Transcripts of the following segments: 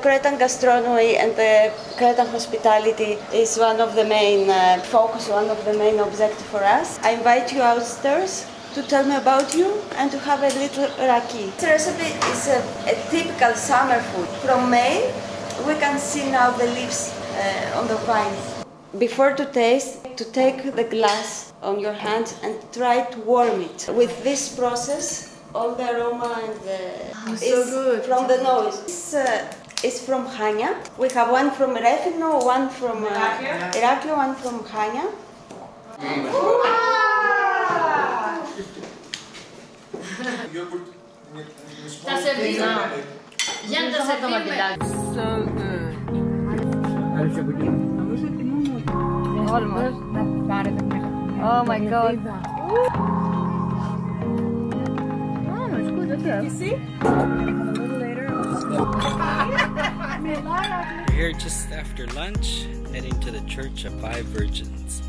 Cretan gastronomy and the Cretan hospitality is one of the main focus, one of the main objectives for us. I invite you outstairs to tell me about you and to have a little raki. This recipe is a typical summer food. From May, we can see now the leaves on the vines. Before to taste, to take the glass on your hands and try to warm it. With this process, all the aroma and the from the nose. This is from Chania. We have one from Refino, one from Heraklion, one from Chania. So good. Almost. Oh my god. Oh, it's good. Okay. You see? A little later. We're here just after lunch, heading to the Church of Five Virgins.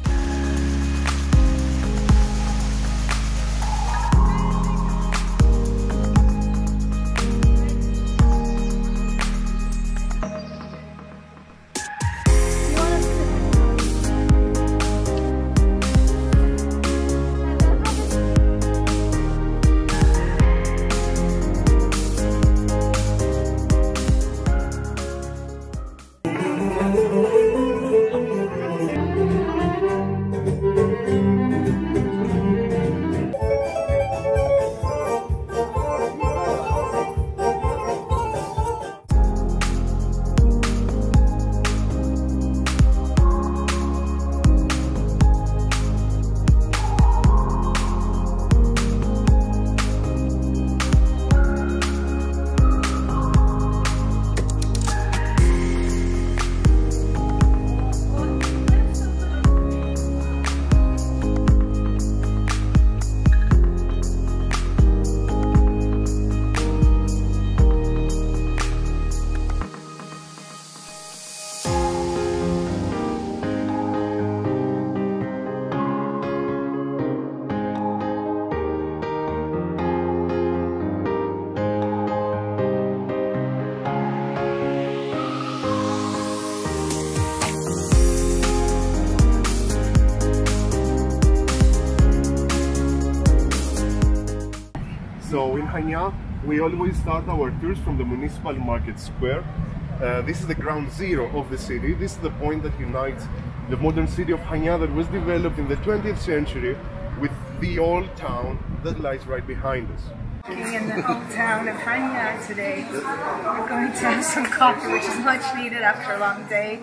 So in Chania, we always start our tours from the municipal market square. This is the ground zero of the city. This is the point that unites the modern city of Chania that was developed in the 20th century with the old town that lies right behind us. In the old town of Chania today, we're going to have some coffee, which is much needed after a long day.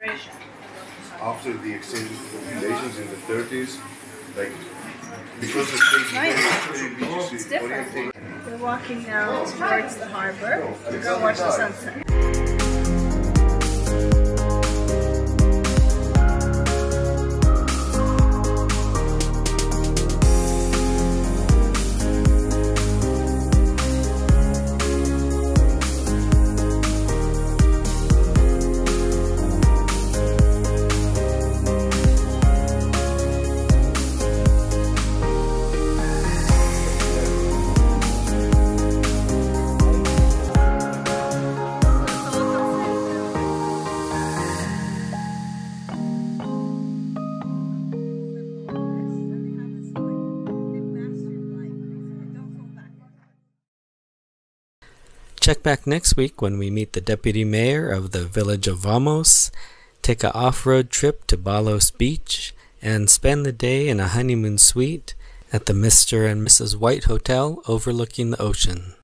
After the exchange of populations in the 30s, because the state is very It's different. We're walking now towards the harbor to go watch the sunset. Check back next week when we meet the deputy mayor of the village of Vamos, take an off-road trip to Balos Beach, and spend the day in a honeymoon suite at the Mr. and Mrs. White Hotel overlooking the ocean.